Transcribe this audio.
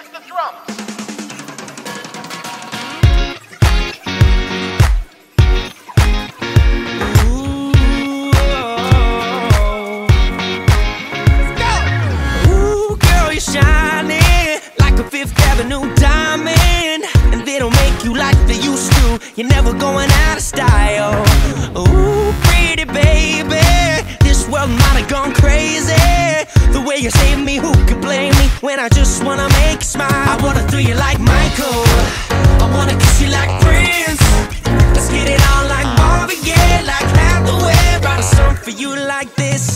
is the drums. Diamond, and they don't make you like they used to. You're never going out of style. Ooh, pretty baby, this world might have gone crazy. The way you save me, who could blame me when I just wanna make you smile? I wanna throw you like Michael, I wanna kiss you like Prince. Let's get it on like Marvin Gaye, like Hathaway. Write a song for you like this.